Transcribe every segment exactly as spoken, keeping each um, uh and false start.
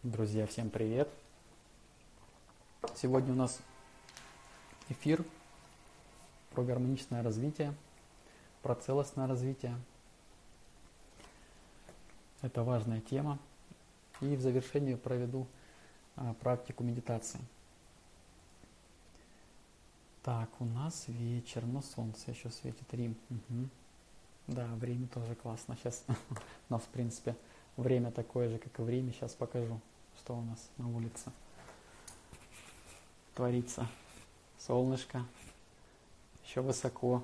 Друзья, всем привет! Сегодня у нас эфир про гармоничное развитие, про целостное развитие. Это важная тема. И в завершении проведу а, практику медитации. Так, у нас вечер, но солнце еще светит, Рим. Угу. Да, в Риме тоже классно. Сейчас у нас, в принципе, время такое же, как и в Риме. Сейчас покажу, что у нас на улице творится. Солнышко, еще высоко.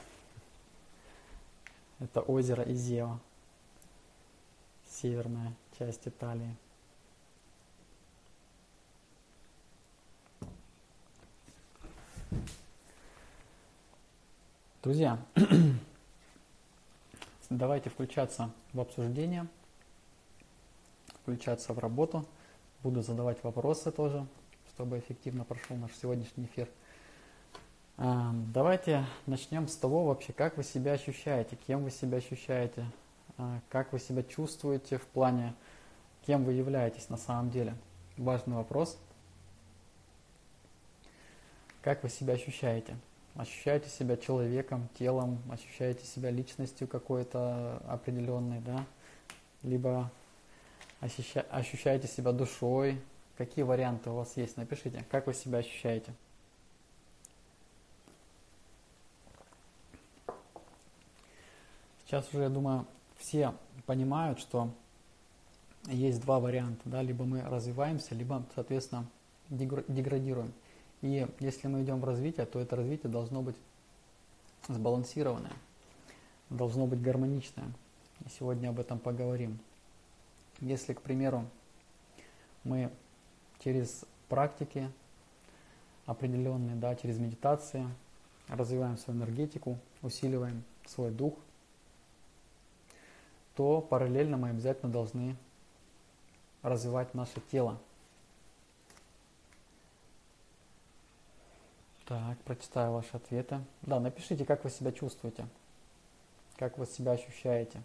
Это озеро Изео, северная часть Италии. Друзья, давайте включаться в обсуждение, включаться в работу. Буду задавать вопросы тоже, чтобы эффективно прошел наш сегодняшний эфир. Давайте начнем с того вообще, как вы себя ощущаете, кем вы себя ощущаете, как вы себя чувствуете в плане, кем вы являетесь на самом деле. Важный вопрос. Как вы себя ощущаете? Ощущаете себя человеком, телом, ощущаете себя личностью какой-то определенной, да? Либо ощуща- ощущаете себя душой? Какие варианты у вас есть? Напишите, как вы себя ощущаете. Сейчас уже, я думаю, все понимают, что есть два варианта, да, либо мы развиваемся, либо, соответственно, деградируем. И если мы идем в развитие, то это развитие должно быть сбалансированное, должно быть гармоничное. И сегодня об этом поговорим. Если, к примеру, мы через практики определенные, да, через медитации развиваем свою энергетику, усиливаем свой дух, то параллельно мы обязательно должны развивать наше тело. Так, прочитаю ваши ответы. Да, напишите, как вы себя чувствуете, как вы себя ощущаете.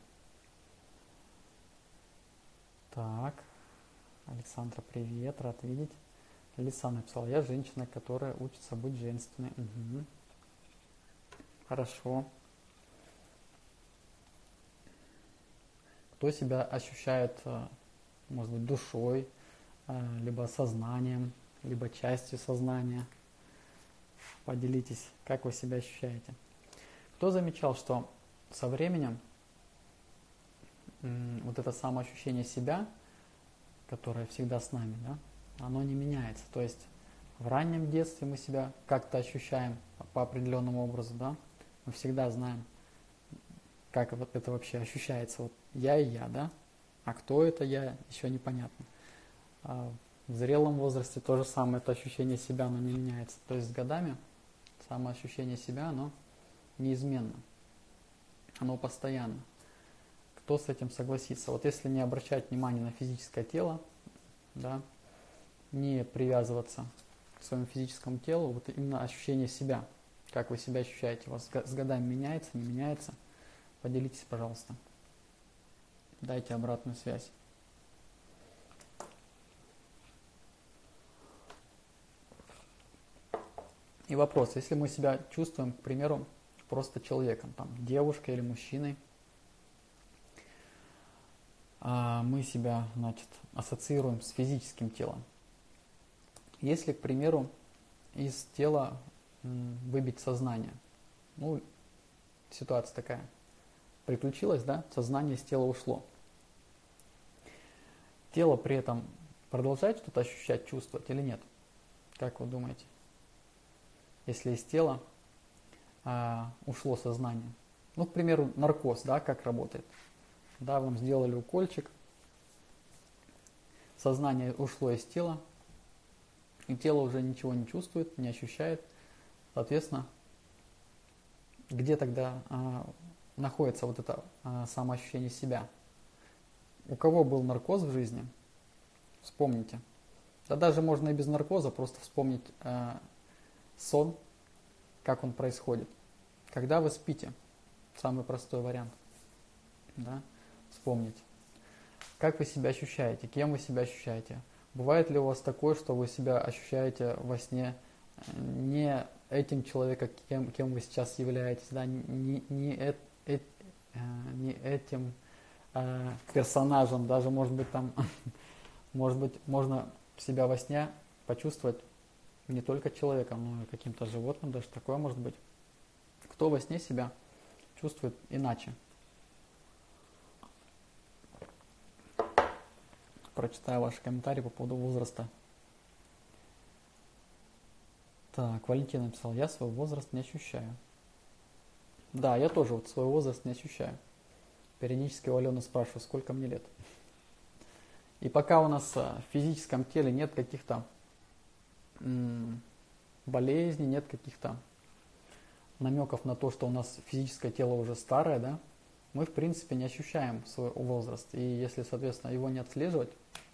Так, Александра, привет, рад видеть. Лиса написала, я женщина, которая учится быть женственной. Угу. Хорошо. Кто себя ощущает, может быть, душой, либо сознанием, либо частью сознания? Поделитесь, как вы себя ощущаете. Кто замечал, что со временем вот это самоощущение себя, которое всегда с нами, да, оно не меняется. То есть в раннем детстве мы себя как-то ощущаем по определенному образу, да, мы всегда знаем, как вот это вообще ощущается. Вот я и я, да, а кто это я, еще непонятно. А в зрелом возрасте то же самое, это ощущение себя, оно не меняется. То есть с годами самоощущение себя, оно неизменно, оно постоянно. Кто с этим согласится? Вот если не обращать внимания на физическое тело, да, не привязываться к своему физическому телу, вот именно ощущение себя, как вы себя ощущаете, у вас с годами меняется, не меняется, поделитесь, пожалуйста. Дайте обратную связь. И вопрос, если мы себя чувствуем, к примеру, просто человеком, там, девушкой или мужчиной, мы себя, значит, ассоциируем с физическим телом. Если, к примеру, из тела выбить сознание, ну, ситуация такая, приключилась, да, сознание из тела ушло. Тело при этом продолжает что-то ощущать, чувствовать или нет? Как вы думаете? Если из тела а, ушло сознание. Ну, к примеру, наркоз, да, как работает. Да, вам сделали укольчик, сознание ушло из тела, и тело уже ничего не чувствует, не ощущает. Соответственно, где тогда а, находится вот это а, самоощущение себя? У кого был наркоз в жизни? Вспомните. Да даже можно и без наркоза просто вспомнить а, сон, как он происходит. Когда вы спите, самый простой вариант, да, вспомнить. как вы себя ощущаете, кем вы себя ощущаете. Бывает ли у вас такое, что вы себя ощущаете во сне не этим человеком, кем, кем вы сейчас являетесь, да, не, не, э, э, не этим э, персонажем, даже может быть там, может быть, можно себя во сне почувствовать не только человеком, но и каким-то животным, даже такое может быть. Кто во сне себя чувствует иначе? Прочитаю ваши комментарии по поводу возраста. Так, Валентин написал, я свой возраст не ощущаю. Да, я тоже вот свой возраст не ощущаю. Периодически у Алены спрашиваю, сколько мне лет. И пока у нас в физическом теле нет каких-то м- болезней, нет каких-то намеков на то, что у нас физическое тело уже старое, да, мы в принципе не ощущаем свой возраст. И если, соответственно, его не отслеживать,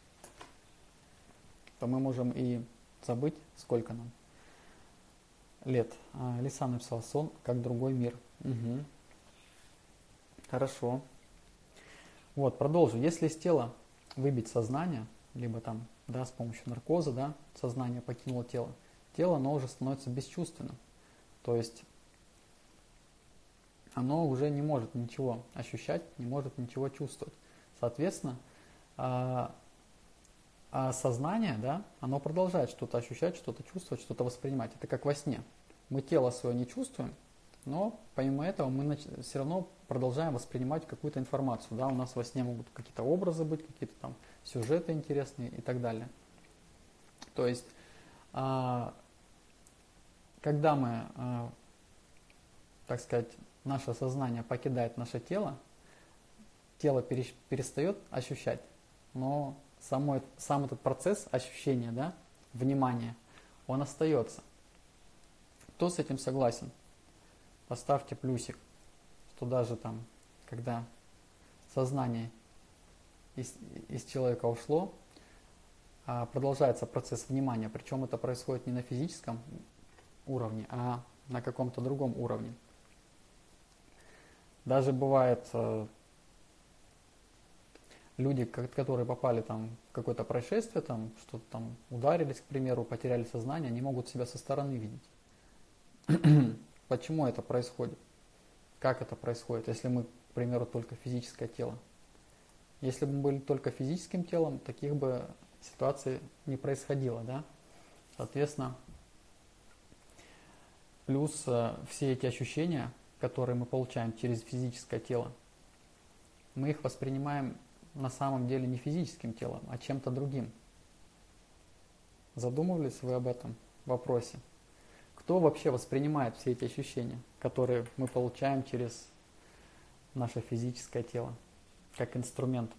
то мы можем и забыть, сколько нам лет. А, Лиса написала, сон как другой мир. Угу. Хорошо. Вот, продолжу. Если из тела выбить сознание, либо там, да, с помощью наркоза, да, сознание покинуло тело, тело, оно уже становится бесчувственным. То есть оно уже не может ничего ощущать, не может ничего чувствовать. Соответственно, а, а сознание, да, оно продолжает что-то ощущать, что-то чувствовать, что-то воспринимать. Это как во сне. Мы тело свое не чувствуем, но помимо этого мы нач- все равно продолжаем воспринимать какую-то информацию. Да? У нас во сне могут какие-то образы быть, какие-то там сюжеты интересные и так далее. То есть, а, когда мы, а, так сказать, наше сознание покидает наше тело, тело пере- перестает ощущать, но само, сам этот процесс ощущения, да, внимания, он остается. Кто с этим согласен? Поставьте плюсик, что даже там, когда сознание из, из человека ушло, а продолжается процесс внимания, причем это происходит не на физическом уровне, а на каком-то другом уровне. Даже бывает э, люди, которые попали там в какое-то происшествие, там что-то там ударились, к примеру, потеряли сознание, они могут себя со стороны видеть. Почему это происходит? Как это происходит, если мы, к примеру, только физическое тело? Если бы мы были только физическим телом, таких бы ситуаций не происходило, да? Соответственно, плюс э, все эти ощущения, которые мы получаем через физическое тело, мы их воспринимаем на самом деле не физическим телом, а чем-то другим. Задумывались вы об этом вопросе? Кто вообще воспринимает все эти ощущения, которые мы получаем через наше физическое тело, как инструмент?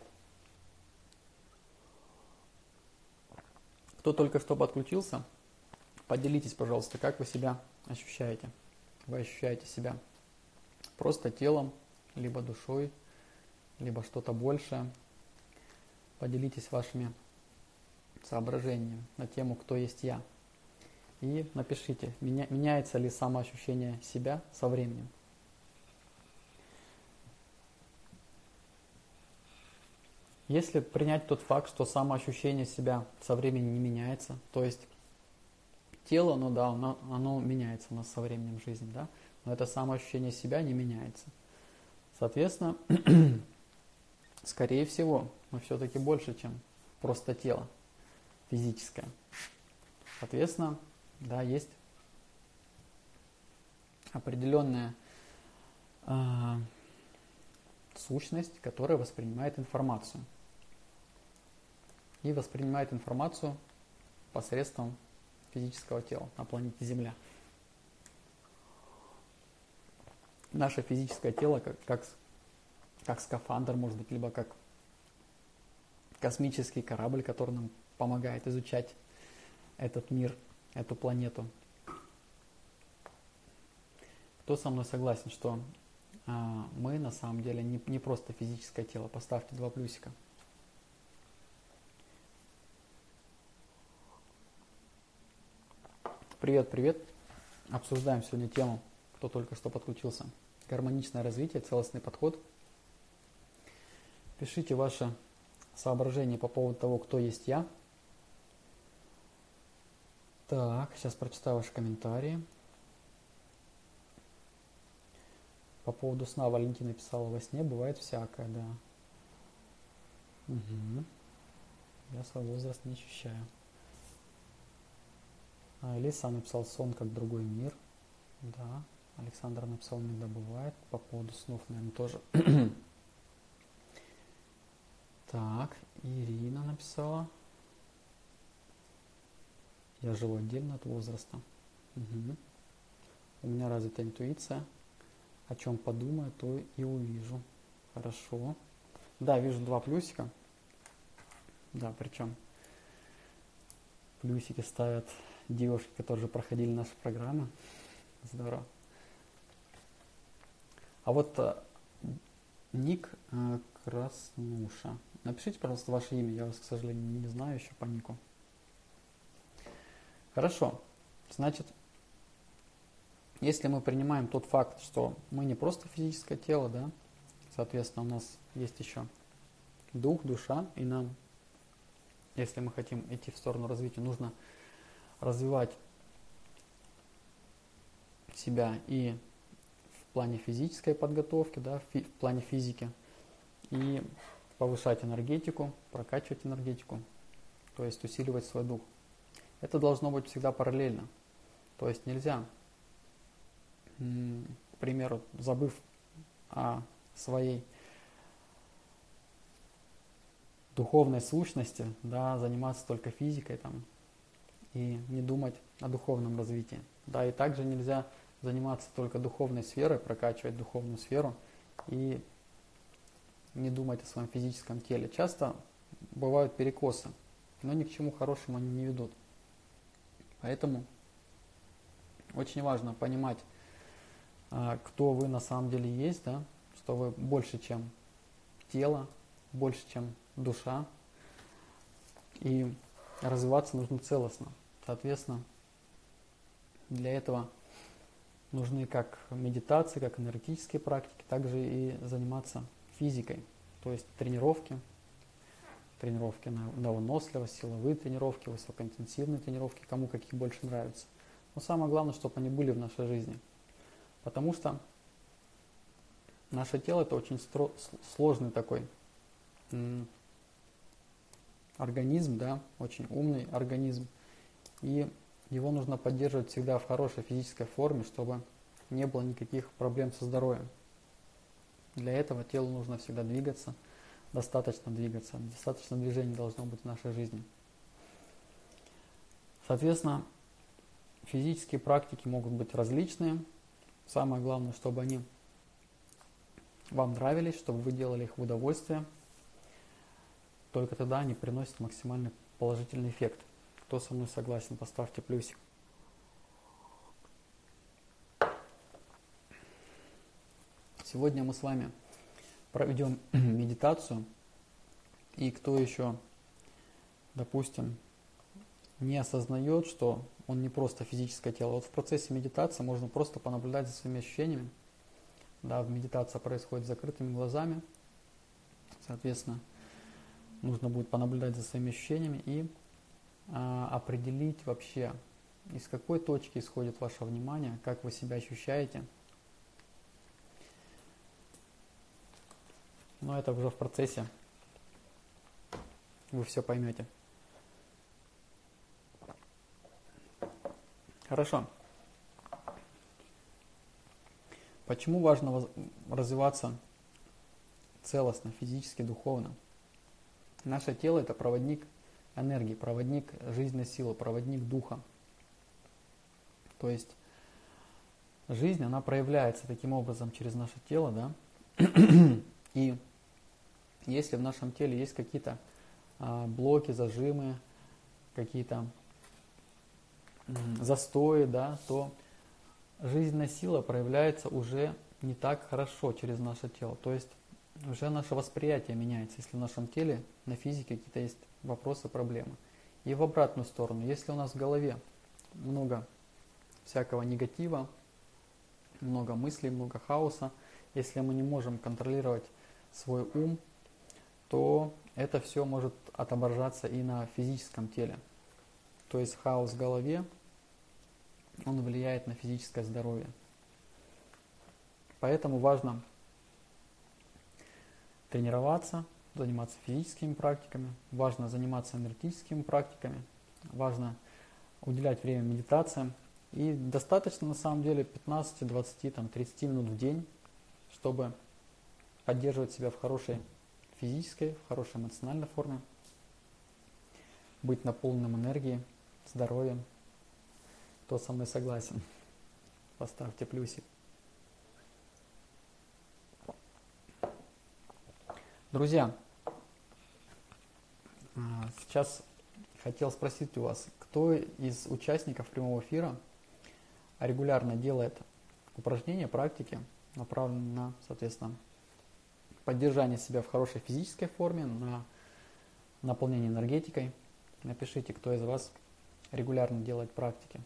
Кто только что подключился, поделитесь, пожалуйста, как вы себя ощущаете. Вы ощущаете себя просто телом, либо душой, либо что-то большее. Поделитесь вашими соображениями на тему «Кто есть я?». И напишите, меня, меняется ли самоощущение себя со временем. Если принять тот факт, что самоощущение себя со временем не меняется, то есть тело, ну да, оно, оно меняется у нас со временем жизни, да, но это самоощущение себя не меняется. Соответственно, скорее всего, мы все-таки больше, чем просто тело физическое. Соответственно, да, есть определенная э, сущность, которая воспринимает информацию. И воспринимает информацию посредством физического тела на планете Земля. Наше физическое тело как, как, как скафандр, может быть, либо как космический корабль, который нам помогает изучать этот мир, эту планету. Кто со мной согласен, что а, мы на самом деле не, не просто физическое тело? Поставьте два плюсика. Привет, привет. Обсуждаем сегодня тему, кто только что подключился. Гармоничное развитие, целостный подход. Пишите ваши соображений по поводу того, кто есть я. Так, сейчас прочитаю ваши комментарии. По поводу сна Валентина писала: во сне бывает всякое, да. Угу. Я свой возраст не ощущаю. А Элиса написал: сон как другой мир. Да. Александр написал: иногда бывает. По поводу снов, наверное, тоже. Так, Ирина написала: я живу отдельно от возраста. Угу. У меня развита интуиция. О чем подумаю, то и увижу. Хорошо. Да, вижу два плюсика. Да, причем плюсики ставят девушки, которые уже проходили наши программы. Здорово. А вот э, ник э, Краснуша. Напишите, пожалуйста, ваше имя. Я вас, к сожалению, не знаю еще по нику. Хорошо. Значит, если мы принимаем тот факт, что мы не просто физическое тело, да, соответственно, у нас есть еще дух, душа, и нам, если мы хотим идти в сторону развития, нужно развивать себя и в плане физической подготовки, да, в, фи- в плане физики, и повышать энергетику, прокачивать энергетику, то есть усиливать свой дух. Это должно быть всегда параллельно. То есть нельзя, к примеру, забыв о своей духовной сущности, да, заниматься только физикой там, и не думать о духовном развитии. Да, и также нельзя заниматься только духовной сферой, прокачивать духовную сферу и не думать о своем физическом теле. Часто бывают перекосы, но ни к чему хорошему они не ведут. Поэтому очень важно понимать, кто вы на самом деле есть, да, что вы больше, чем тело, больше, чем душа, и развиваться нужно целостно. Соответственно, для этого нужны как медитации, как энергетические практики, также и заниматься физикой, то есть тренировки, тренировки на, на выносливость, силовые тренировки, высокоинтенсивные тренировки, кому каких больше нравится. Но самое главное, чтобы они были в нашей жизни. Потому что наше тело — это очень стро- сложный такой м- организм, да, очень умный организм. И его нужно поддерживать всегда в хорошей физической форме, чтобы не было никаких проблем со здоровьем. Для этого телу нужно всегда двигаться, достаточно двигаться, достаточно движений должно быть в нашей жизни. Соответственно, физические практики могут быть различные. Самое главное, чтобы они вам нравились, чтобы вы делали их в удовольствие. Только тогда они приносят максимально положительный эффект. Кто со мной согласен, поставьте плюсик. Сегодня мы с вами проведем медитацию. И кто еще, допустим, не осознает, что он не просто физическое тело. Вот в процессе медитации можно просто понаблюдать за своими ощущениями. Да, медитация происходит с закрытыми глазами. Соответственно, нужно будет понаблюдать за своими ощущениями и а, определить вообще, из какой точки исходит ваше внимание, как вы себя ощущаете. Но это уже в процессе. Вы все поймете. Хорошо. Почему важно развиваться целостно, физически, духовно? Наше тело — это проводник энергии, проводник жизненной силы, проводник духа. То есть жизнь, она проявляется таким образом через наше тело, да? И если в нашем теле есть какие-то а, блоки, зажимы, какие-то м, застои, да, то жизненная сила проявляется уже не так хорошо через наше тело. То есть уже наше восприятие меняется, если в нашем теле на физике какие-то есть вопросы, проблемы. И в обратную сторону, если у нас в голове много всякого негатива, много мыслей, много хаоса, если мы не можем контролировать свой ум, то это все может отображаться и на физическом теле. То есть хаос в голове, он влияет на физическое здоровье. Поэтому важно тренироваться, заниматься физическими практиками, важно заниматься энергетическими практиками, важно уделять время медитациям. И достаточно на самом деле пятнадцать, двадцать, там, тридцать минут в день, чтобы поддерживать себя в хорошей физической, в хорошей эмоциональной форме, быть наполненным энергией, здоровьем. Кто со мной согласен, поставьте плюсик. Друзья, сейчас хотел спросить у вас, кто из участников прямого эфира регулярно делает упражнения, практики, направленные на, соответственно, поддержание себя в хорошей физической форме, на наполнение энергетикой. Напишите, кто из вас регулярно делает практики.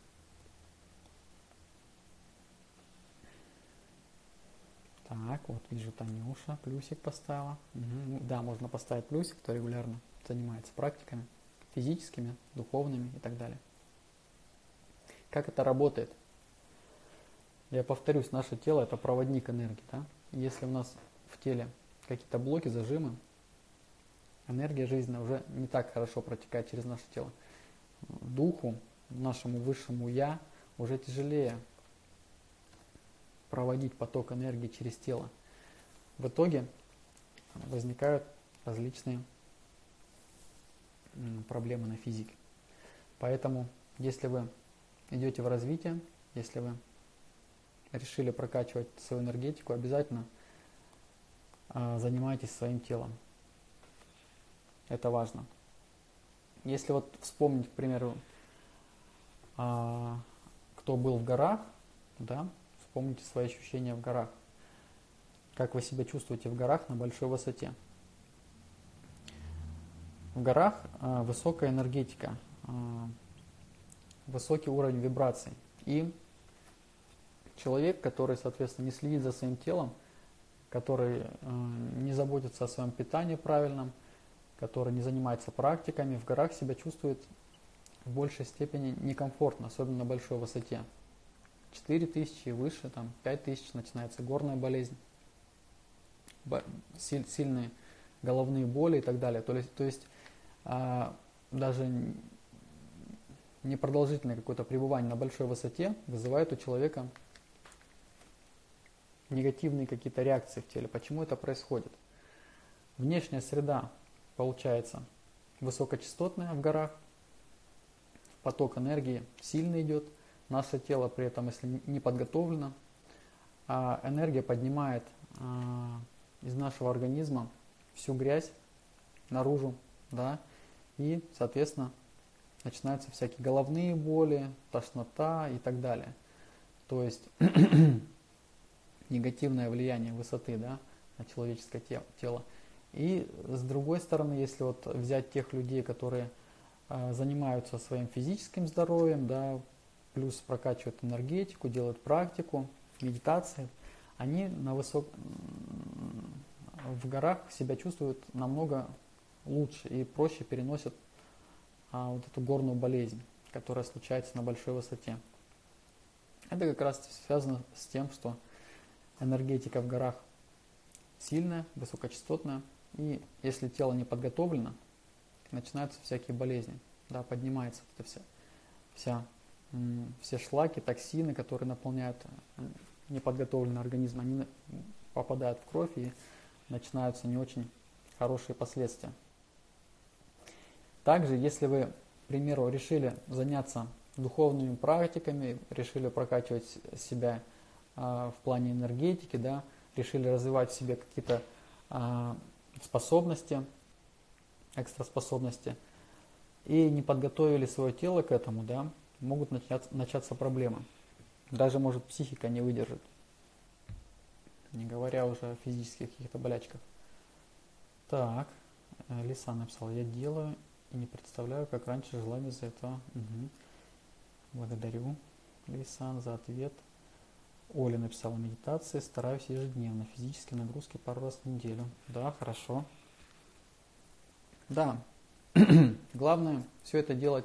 Так, вот вижу, Танюша плюсик поставила. Угу. Да, можно поставить плюсик, кто регулярно занимается практиками физическими, духовными и так далее. Как это работает? Я повторюсь, наше тело – это проводник энергии. Да? Если у нас в теле какие-то блоки, зажимы, энергия жизненная уже не так хорошо протекает через наше тело. Духу, нашему высшему Я, уже тяжелее проводить поток энергии через тело. В итоге возникают различные проблемы на физике. Поэтому, если вы идете в развитие, если вы решили прокачивать свою энергетику, обязательно э, занимайтесь своим телом. Это важно. Если вот вспомнить, к примеру, э, кто был в горах, да, вспомните свои ощущения в горах. Как вы себя чувствуете в горах на большой высоте. В горах э, высокая энергетика, э, высокий уровень вибраций. И человек, который, соответственно, не следит за своим телом, который э, не заботится о своем питании правильном, который не занимается практиками, в горах себя чувствует в большей степени некомфортно, особенно на большой высоте. четыре тысячи и выше, там, пять тысяч начинается горная болезнь, сильные головные боли и так далее. То есть, то есть а, даже непродолжительное какое-то пребывание на большой высоте вызывает у человека негативные какие-то реакции в теле. Почему это происходит? Внешняя среда получается высокочастотная в горах, поток энергии сильно идет, наше тело при этом, если не подготовлено, а энергия поднимает а, из нашего организма всю грязь наружу, да, и, соответственно, начинаются всякие головные боли, тошнота и так далее. То есть негативное влияние высоты, да, на человеческое тело. И с другой стороны, если вот взять тех людей, которые э, занимаются своим физическим здоровьем, да, плюс прокачивают энергетику, делают практику, медитации, они на высок... в горах себя чувствуют намного лучше и проще переносят а, вот эту горную болезнь, которая случается на большой высоте. Это как раз связано с тем, что энергетика в горах сильная, высокочастотная, и если тело не подготовлено, начинаются всякие болезни, да, поднимается вот эта вся, вся, все шлаки, токсины, которые наполняют неподготовленный организм, они попадают в кровь и начинаются не очень хорошие последствия. Также, если вы, к примеру, решили заняться духовными практиками, решили прокачивать себя а, в плане энергетики, да, решили развивать в себе какие-то а, способности, экстраспособности, и не подготовили свое тело к этому, да, могут начаться, начаться проблемы. Даже, может, психика не выдержит, не говоря уже о физических каких-то болячках. Так, Лиса написала: я делаю и не представляю, как раньше жила без этого. Угу. Благодарю, Лисан, за ответ. Оля написала: медитации стараюсь ежедневно, физические нагрузки пару раз в неделю. Да, хорошо. Да, главное все это делать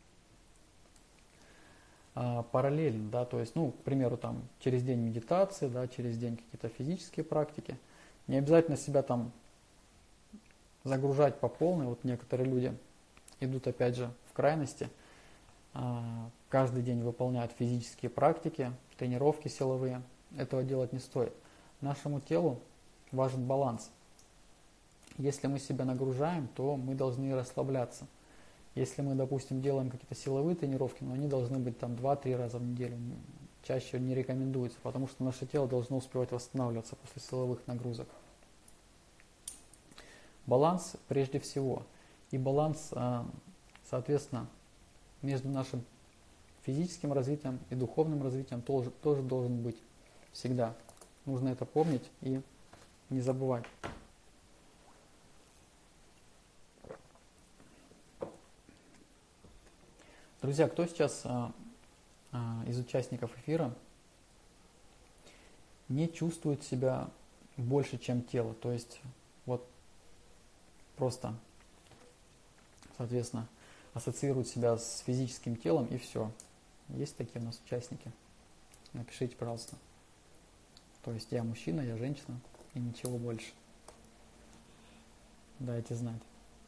а, параллельно, да, то есть, ну, к примеру, там, через день медитации, да, через день какие-то физические практики. Не обязательно себя там загружать по полной. Вот некоторые люди идут, опять же, в крайности, а, каждый день выполняют физические практики, тренировки силовые. Этого делать не стоит. Нашему телу важен баланс. Если мы себя нагружаем, то мы должны расслабляться. Если мы, допустим, делаем какие-то силовые тренировки, но они должны быть там два-три раза в неделю, чаще не рекомендуется, потому что наше тело должно успевать восстанавливаться после силовых нагрузок. Баланс прежде всего. И баланс, соответственно, между нашим физическим развитием и духовным развитием тоже, тоже должен быть всегда. Нужно это помнить и не забывать. Друзья, кто сейчас а, а, из участников эфира не чувствует себя больше, чем тело? То есть вот просто, соответственно, ассоциирует себя с физическим телом и все. Есть такие у нас участники? Напишите, пожалуйста. То есть я мужчина, я женщина и ничего больше. Дайте знать.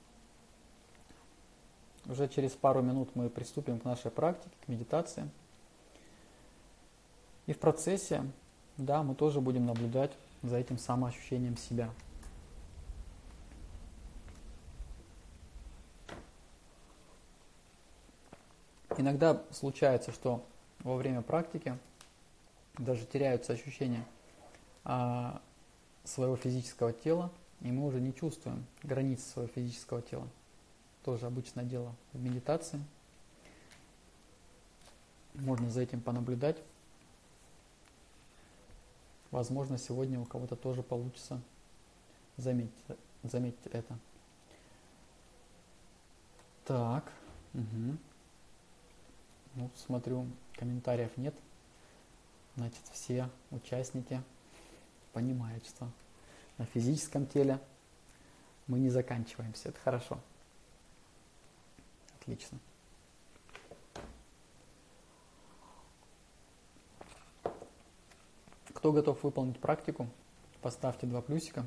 Уже через пару минут мы приступим к нашей практике, к медитации. И в процессе, да, мы тоже будем наблюдать за этим самоощущением себя. Иногда случается, что во время практики даже теряются ощущения а, своего физического тела, и мы уже не чувствуем границ своего физического тела. Тоже обычное дело в медитации. Можно за этим понаблюдать. Возможно, сегодня у кого-то тоже получится заметить, заметить это. Так. Угу. Ну, смотрю, комментариев нет. Значит, все участники понимают, что на физическом теле мы не заканчиваемся. Это хорошо. Отлично. Кто готов выполнить практику, поставьте два плюсика.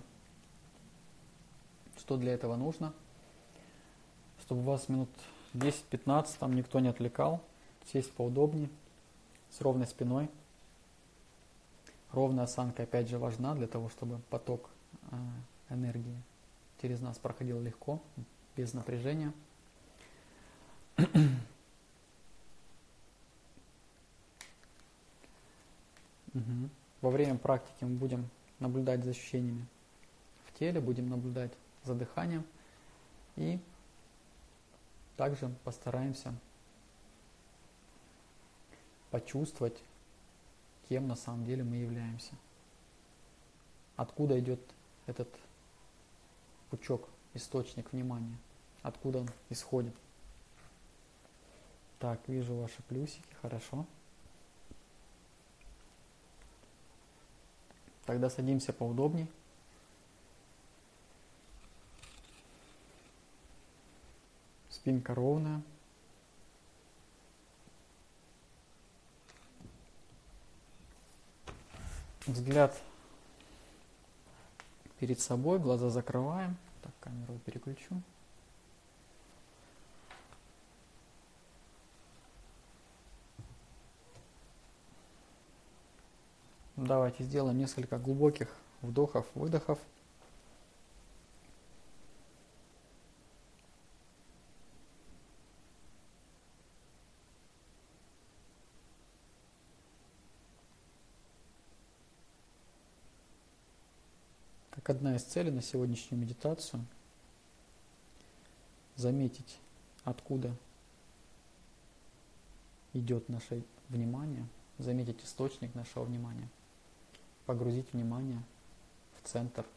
Что для этого нужно? Чтобы вас минут десять-пятнадцать там никто не отвлекал. Сесть поудобнее, с ровной спиной. Ровная осанка, опять же, важна для того, чтобы поток э, энергии через нас проходил легко, без напряжения. Угу. Во время практики мы будем наблюдать за ощущениями в теле, будем наблюдать за дыханием и также постараемся почувствовать, кем на самом деле мы являемся. Откуда идет этот пучок, источник внимания, откуда он исходит. Так, вижу ваши плюсики, хорошо. Тогда садимся поудобней. Спинка ровная. Взгляд перед собой, глаза закрываем. Так, камеру переключу. Давайте сделаем несколько глубоких вдохов, выдохов. Как одна из целей на сегодняшнюю медитацию заметить, откуда идет наше внимание, заметить источник нашего внимания, погрузить внимание в центр,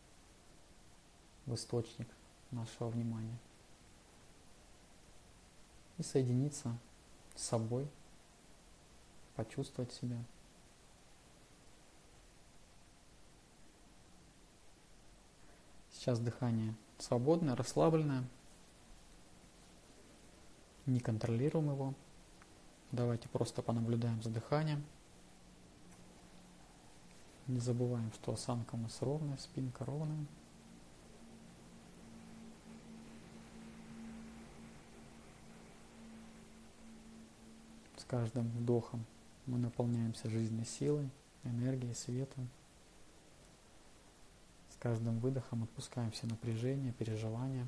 в источник нашего внимания и соединиться с собой, почувствовать себя. Сейчас дыхание свободное, расслабленное. Не контролируем его. Давайте просто понаблюдаем за дыханием. Не забываем, что осанка у нас ровная, спинка ровная. С каждым вдохом мы наполняемся жизненной силой, энергией, светом. С каждым выдохом отпускаем все напряжения, переживания.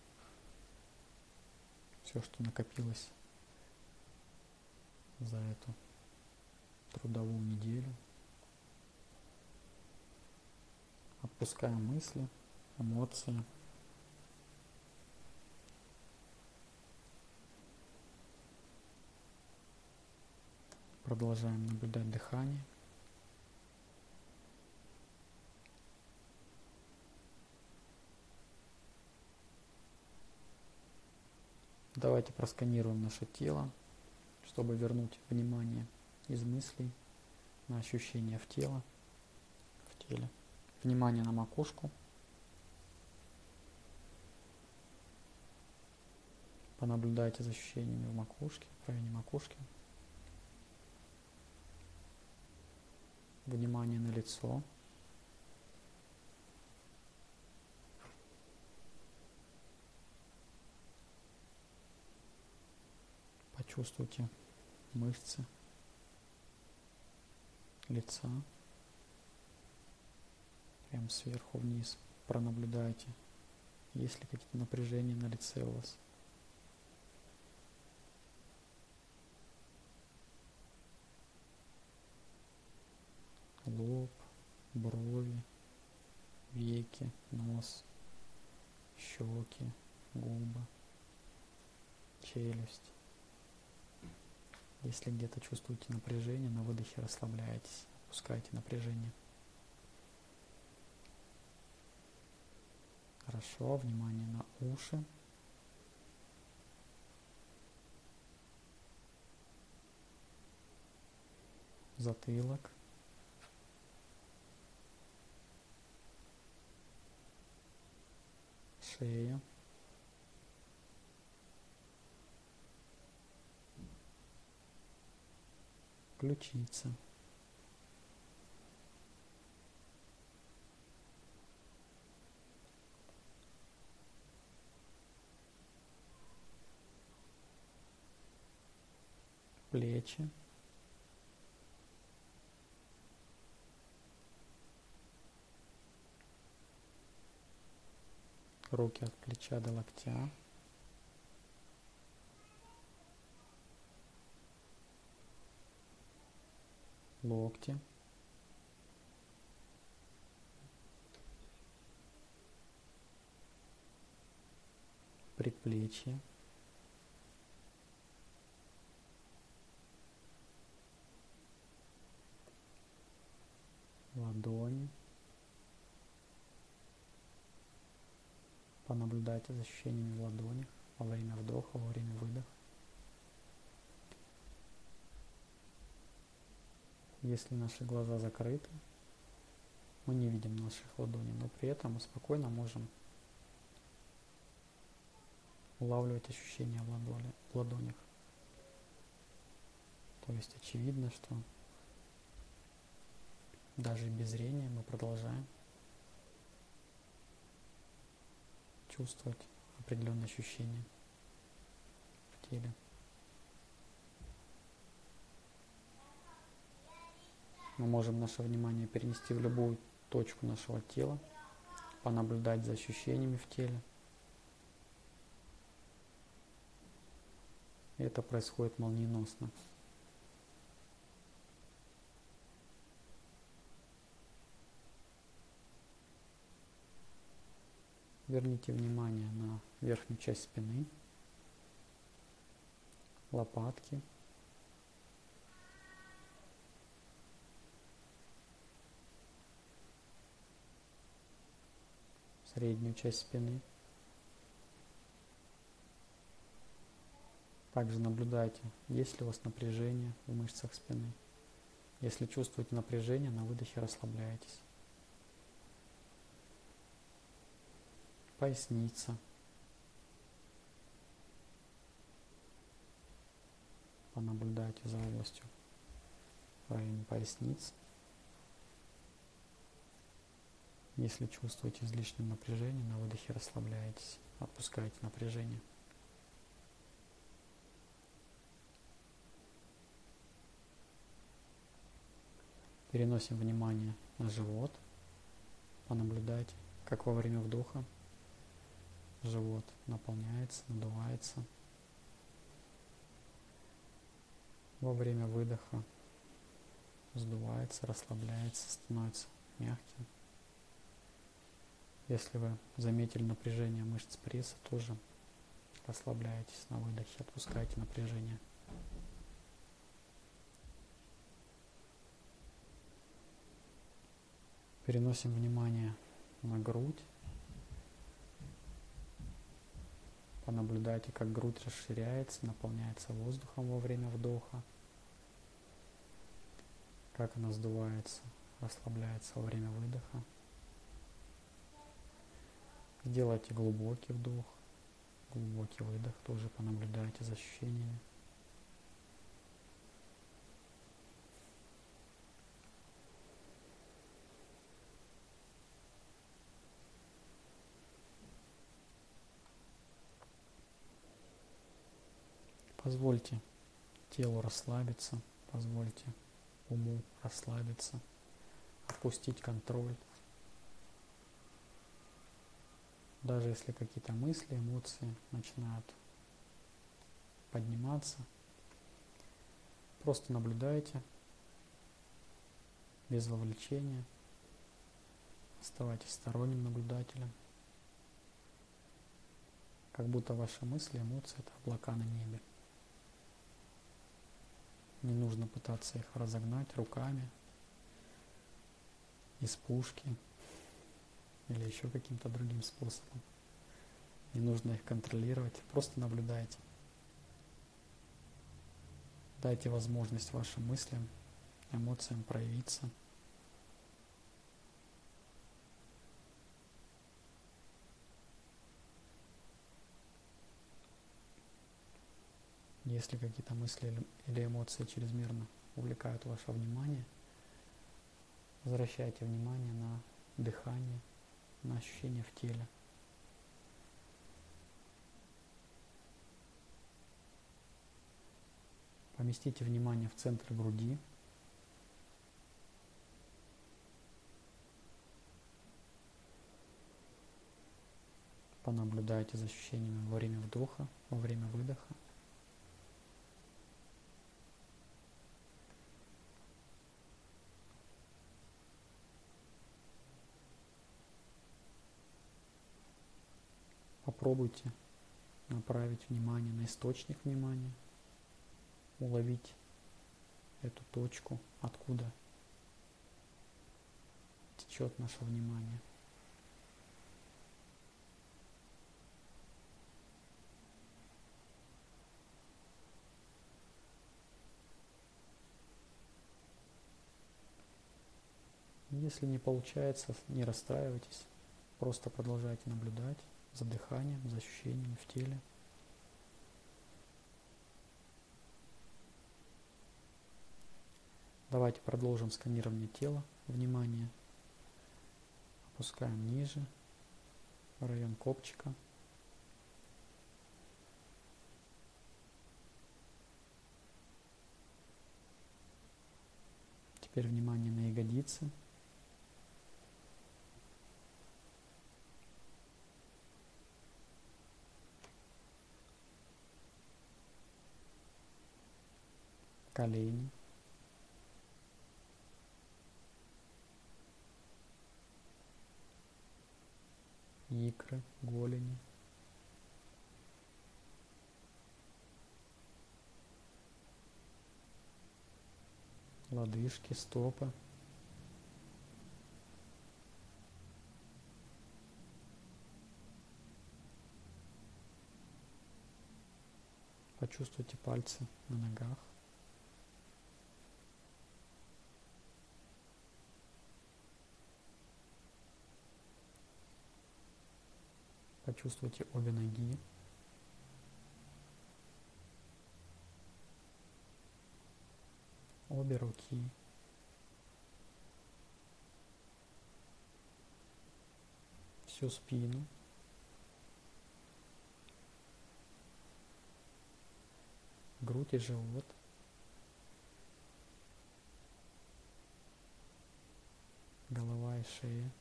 Все, что накопилось за эту трудовую неделю. Отпускаем мысли, эмоции. Продолжаем наблюдать дыхание. Давайте просканируем наше тело, чтобы вернуть внимание из мыслей на ощущения в тело, в теле. Внимание на макушку. Понаблюдайте за ощущениями в макушке, в районе макушки. Внимание на лицо. Почувствуйте мышцы лица. Прям сверху вниз пронаблюдайте, есть ли какие-то напряжения на лице у вас. Лоб, брови, веки, нос, щеки, губы, челюсть. Если где-то чувствуете напряжение, на выдохе расслабляйтесь, отпускайте напряжение. Хорошо, внимание на уши. Затылок. Шея. Ключица. Плечи. Руки от плеча до локтя. Локти. Предплечье. Ладони. Понаблюдайте за ощущениями в ладонях во время вдоха, во время выдоха. Если наши глаза закрыты, мы не видим наших ладоней, но при этом мы спокойно можем улавливать ощущения в, ладони, в ладонях. То есть очевидно, что даже без зрения мы продолжаем чувствовать определенные ощущения в теле. Мы можем наше внимание перенести в любую точку нашего тела, понаблюдать за ощущениями в теле. И это происходит молниеносно. Верните внимание на верхнюю часть спины, лопатки, среднюю часть спины. Также наблюдайте, есть ли у вас напряжение в мышцах спины. Если чувствуете напряжение, на выдохе расслабляйтесь. поясница. Понаблюдайте за областью в районе поясницы. Если чувствуете излишнее напряжение, на выдохе расслабляйтесь, отпускайте напряжение. Переносим внимание на живот. Понаблюдайте, как во время вдоха живот наполняется, надувается. Во время выдоха сдувается, расслабляется, становится мягким. Если вы заметили напряжение мышц пресса, тоже расслабляйтесь на выдохе, отпускайте напряжение. Переносим внимание на грудь. Понаблюдайте, как грудь расширяется, наполняется воздухом во время вдоха, как она сдувается, расслабляется во время выдоха. Сделайте глубокий вдох, глубокий выдох, тоже понаблюдайте за ощущениями. Позвольте телу расслабиться, позвольте уму расслабиться, отпустить контроль. Даже если какие-то мысли, эмоции начинают подниматься, просто наблюдайте, без вовлечения, оставайтесь сторонним наблюдателем, как будто ваши мысли, эмоции – это облака на небе. Не нужно пытаться их разогнать руками, из пушки или еще каким-то другим способом. Не нужно их контролировать, просто наблюдайте. Дайте возможность вашим мыслям, эмоциям проявиться. Если какие-то мысли или эмоции чрезмерно увлекают ваше внимание, возвращайте внимание на дыхание, на ощущения в теле. Поместите внимание в центр груди. Понаблюдайте за ощущениями во время вдоха, во время выдоха. Попробуйте направить внимание на источник внимания, уловить эту точку, откуда течет наше внимание. Если не получается, не расстраивайтесь, просто продолжайте наблюдать за дыханием, за ощущениями в теле. Давайте продолжим сканирование тела. Внимание. Опускаем ниже, в район копчика. Теперь внимание на ягодицы. Колени. Икры, голени. Лодыжки, стопы. Почувствуйте пальцы на ногах. Почувствуйте обе ноги. Обе руки. Всю спину. Грудь и живот. Голова и шея.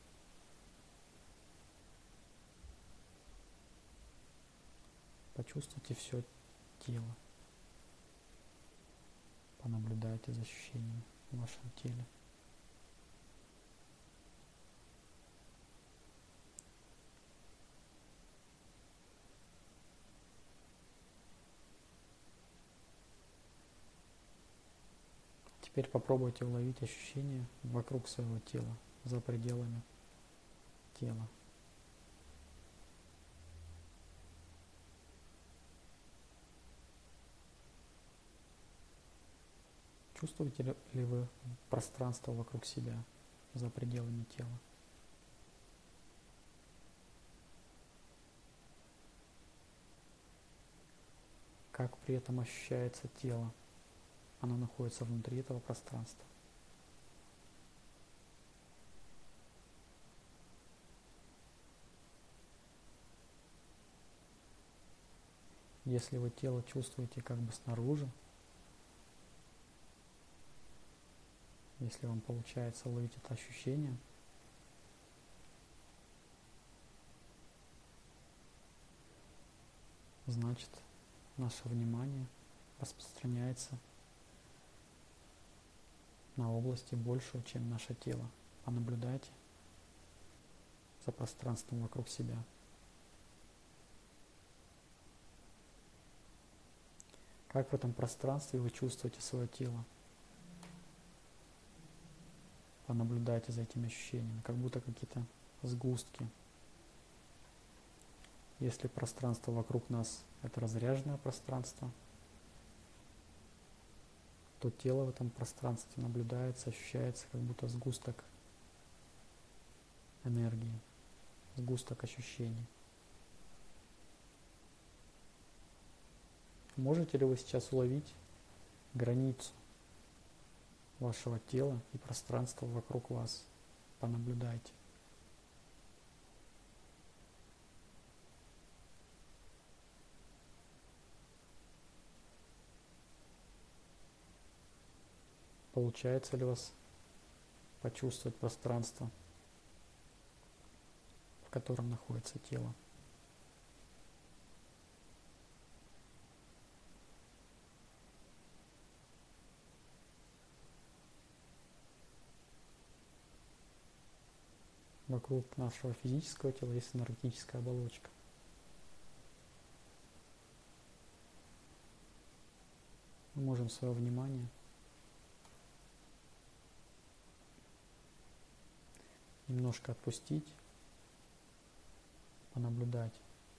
Почувствуйте все тело. Понаблюдайте за ощущениями в вашем теле. Теперь попробуйте уловить ощущения вокруг своего тела, за пределами тела. Чувствуете ли вы пространство вокруг себя, за пределами тела? Как при этом ощущается тело? Оно находится внутри этого пространства. Если вы тело чувствуете как бы снаружи, если вам получается уловить это ощущение, значит, наше внимание распространяется на области большую, чем наше тело. Понаблюдайте за пространством вокруг себя. Как в этом пространстве вы чувствуете свое тело? Понаблюдайте за этими ощущениями, как будто какие-то сгустки. Если пространство вокруг нас – это разряженное пространство, то тело в этом пространстве наблюдается, ощущается, как будто сгусток энергии, сгусток ощущений. Можете ли вы сейчас уловить границу вашего тела и пространства вокруг вас? Понаблюдайте. Получается ли у вас почувствовать пространство, в котором находится тело? Вокруг нашего физического тела есть энергетическая оболочка. Мы можем свое внимание немножко отпустить, понаблюдать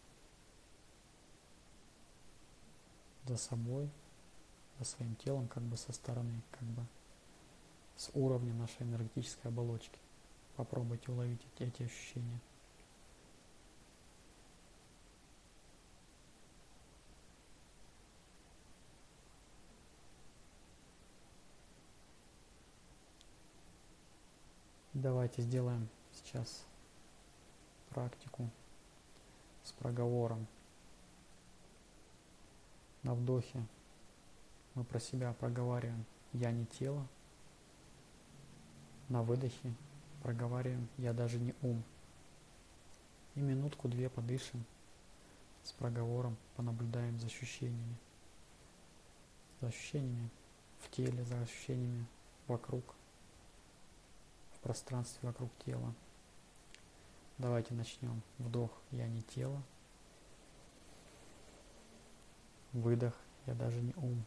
за собой, за своим телом, как бы со стороны, как бы с уровня нашей энергетической оболочки. Попробуйте уловить эти, эти ощущения. Давайте сделаем сейчас практику с проговором. На вдохе мы про себя проговариваем «я не тело». На выдохе проговариваем «я даже не ум». И минутку-две подышим с проговором, понаблюдаем за ощущениями. За ощущениями в теле, за ощущениями вокруг, в пространстве вокруг тела. Давайте начнем. Вдох «я не тело». Выдох «я даже не ум».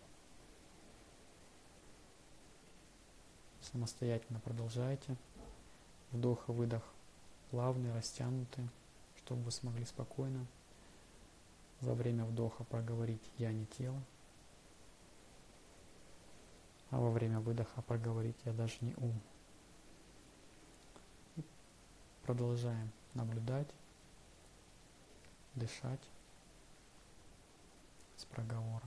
Самостоятельно продолжайте. Вдох и выдох плавные, растянутые, чтобы вы смогли спокойно за время вдоха проговорить «я не тело», а во время выдоха проговорить «я даже не ум». И продолжаем наблюдать дышать с проговором.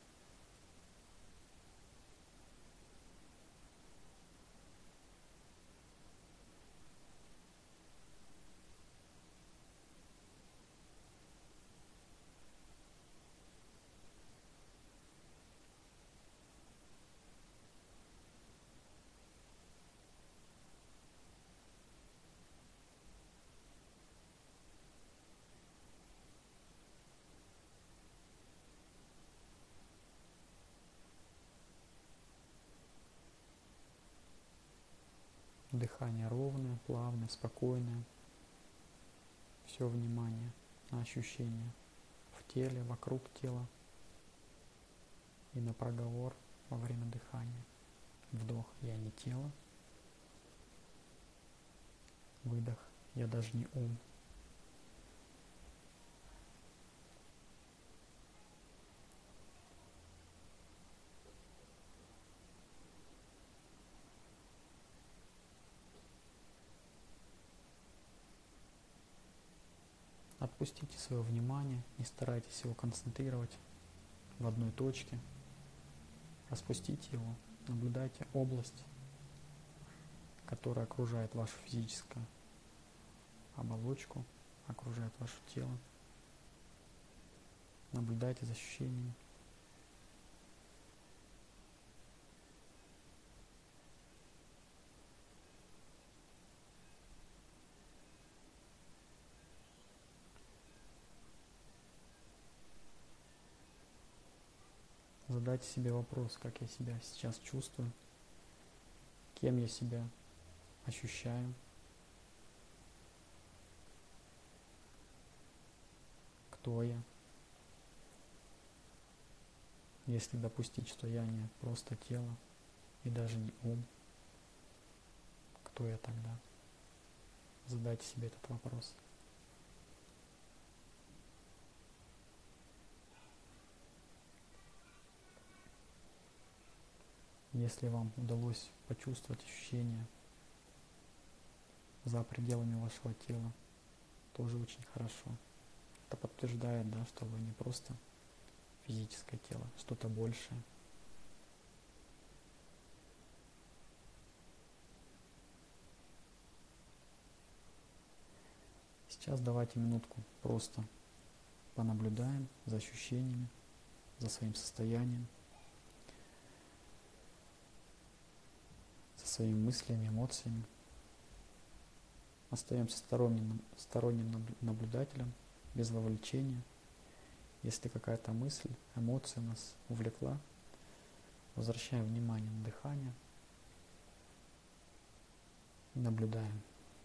Дыхание ровное, плавное, спокойное. Все внимание на ощущения в теле, вокруг тела и на проговор во время дыхания. Вдох «я не тело», выдох «я даже не ум». Отпустите свое внимание, не старайтесь его концентрировать в одной точке. Распустите его, наблюдайте область, которая окружает вашу физическую оболочку, окружает ваше тело. Наблюдайте за ощущениями. Задайте себе вопрос, как я себя сейчас чувствую, кем я себя ощущаю, кто я. Если допустить, что я не просто тело и даже не ум, кто я тогда? Задайте себе этот вопрос. Если вам удалось почувствовать ощущения за пределами вашего тела, тоже очень хорошо. Это подтверждает, да, что вы не просто физическое тело, что-то большее. Сейчас давайте минутку просто понаблюдаем за ощущениями, за своим состоянием, за своими мыслями, эмоциями. Остаемся сторонним, сторонним наблюдателем, без вовлечения. Если какая-то мысль, эмоция нас увлекла, возвращаем внимание на дыхание и наблюдаем.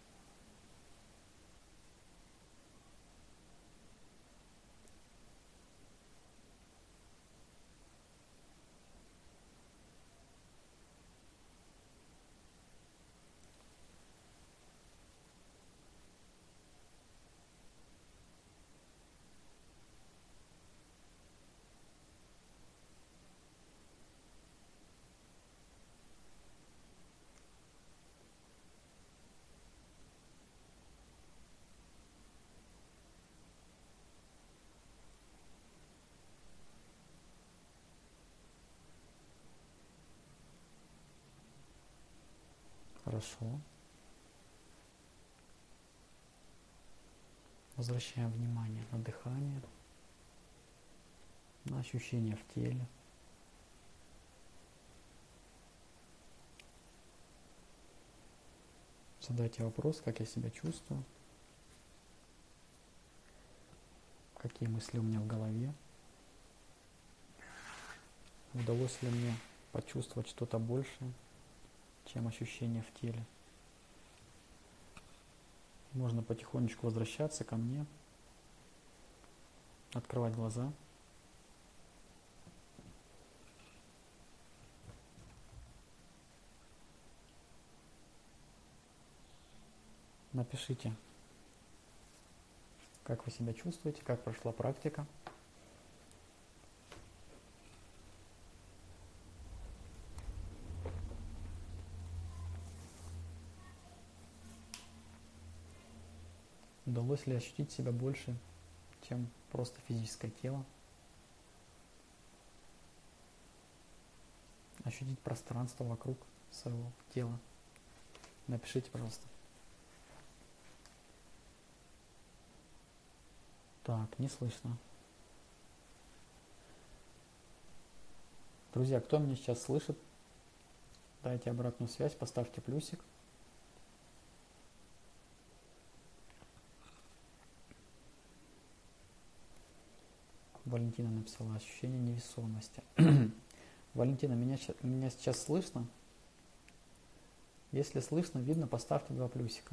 Хорошо. Возвращаем внимание на дыхание, на ощущения в теле. Задайте вопрос, как я себя чувствую, какие мысли у меня в голове, удалось ли мне почувствовать что-то большее, чем ощущения в теле. Можно потихонечку возвращаться ко мне, открывать глаза. Напишите, как вы себя чувствуете, как прошла практика. Удалось ли ощутить себя больше, чем просто физическое тело. Ощутить пространство вокруг своего тела. Напишите, пожалуйста. Так, не слышно. Друзья, кто меня сейчас слышит, дайте обратную связь, поставьте плюсик. Валентина написала ощущение невесомости. Валентина, меня, меня сейчас слышно? Если слышно, видно, поставьте два плюсика.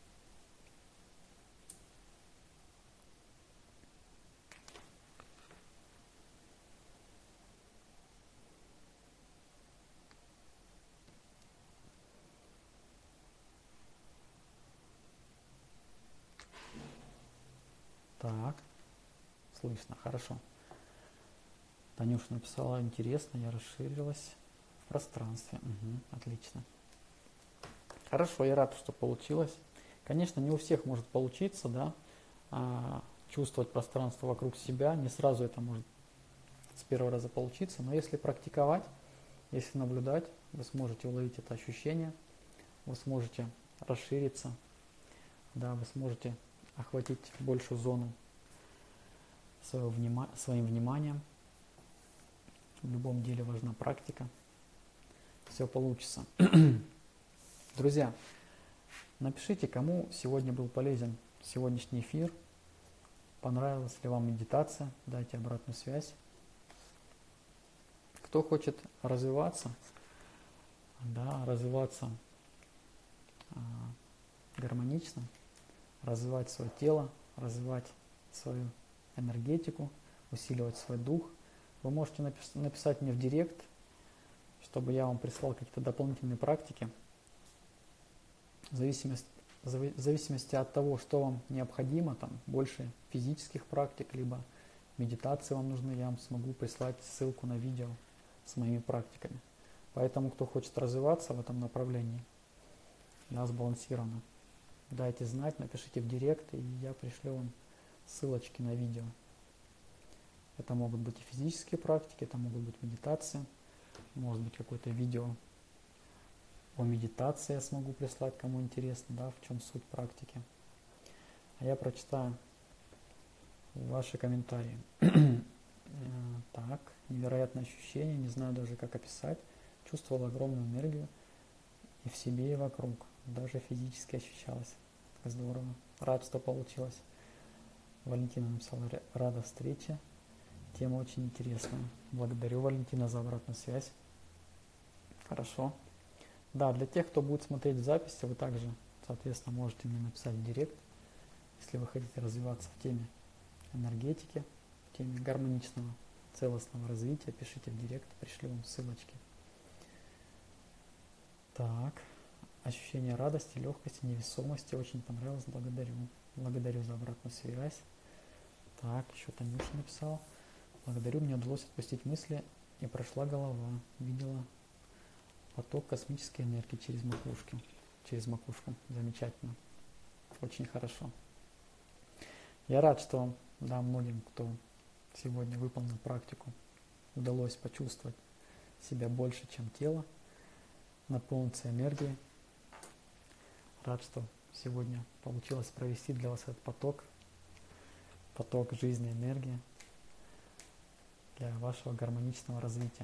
Так, слышно, хорошо. Танюша написала, интересно, я расширилась в пространстве. Угу, отлично. Хорошо, я рад, что получилось. Конечно, не у всех может получиться, да, а, чувствовать пространство вокруг себя. Не сразу это может с первого раза получиться, но если практиковать, если наблюдать, вы сможете уловить это ощущение, вы сможете расшириться, да, вы сможете охватить большую зону своего внима- своим вниманием. В любом деле важна практика. Все получится. Друзья, напишите, кому сегодня был полезен сегодняшний эфир. Понравилась ли вам медитация? Дайте обратную связь. Кто хочет развиваться, да, развиваться а, гармонично, развивать свое тело, развивать свою энергетику, усиливать свой дух, вы можете напис- написать мне в директ, чтобы я вам прислал какие-то дополнительные практики. В зависимости, в зависимости от того, что вам необходимо, там больше физических практик, либо медитации вам нужны, я вам смогу прислать ссылку на видео с моими практиками. Поэтому, кто хочет развиваться в этом направлении, да, сбалансированно, дайте знать, напишите в директ, и я пришлю вам ссылочки на видео. Это могут быть и физические практики, это могут быть медитации, может быть какое-то видео о медитации я смогу прислать, кому интересно, да, в чем суть практики. А я прочитаю ваши комментарии. Так, невероятное ощущение, не знаю даже как описать. Чувствовал огромную энергию и в себе, и вокруг. Даже физически ощущалось. Здорово. Рад, что получилось. Валентина написала, рада встрече. Тема очень интересная. Благодарю, Валентина, за обратную связь. Хорошо. Да, для тех, кто будет смотреть в записи, вы также, соответственно, можете мне написать в директ, если вы хотите развиваться в теме энергетики, в теме гармоничного, целостного развития, пишите в директ, пришлю вам ссылочки. Так, ощущение радости, легкости, невесомости очень понравилось, благодарю. Благодарю за обратную связь. Так, еще Танюша написала. Благодарю, мне удалось отпустить мысли и прошла голова. Видела поток космической энергии через макушку. Через макушку. Замечательно. Очень хорошо. Я рад, что да, многим, кто сегодня выполнил практику, удалось почувствовать себя больше, чем тело, наполниться энергией. Рад, что сегодня получилось провести для вас этот поток, поток жизни, энергии для вашего гармоничного развития.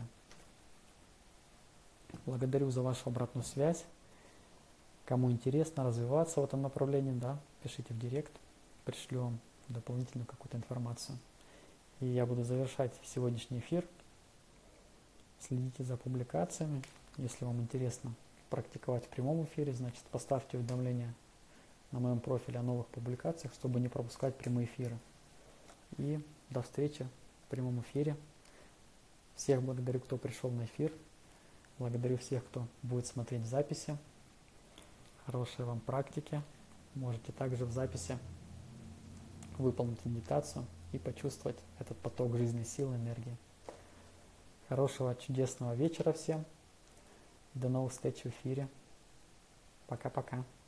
Благодарю за вашу обратную связь. Кому интересно развиваться в этом направлении, да, пишите в директ, пришлю вам дополнительную какую-то информацию. И я буду завершать сегодняшний эфир. Следите за публикациями. Если вам интересно практиковать в прямом эфире, значит поставьте уведомления на моем профиле о новых публикациях, чтобы не пропускать прямые эфиры. И до встречи в прямом эфире. Всех благодарю, кто пришел на эфир. Благодарю всех, кто будет смотреть в записи. Хорошей вам практики. Можете также в записи выполнить медитацию и почувствовать этот поток жизненной силы, энергии. Хорошего, чудесного вечера всем. До новых встреч в эфире. Пока-пока.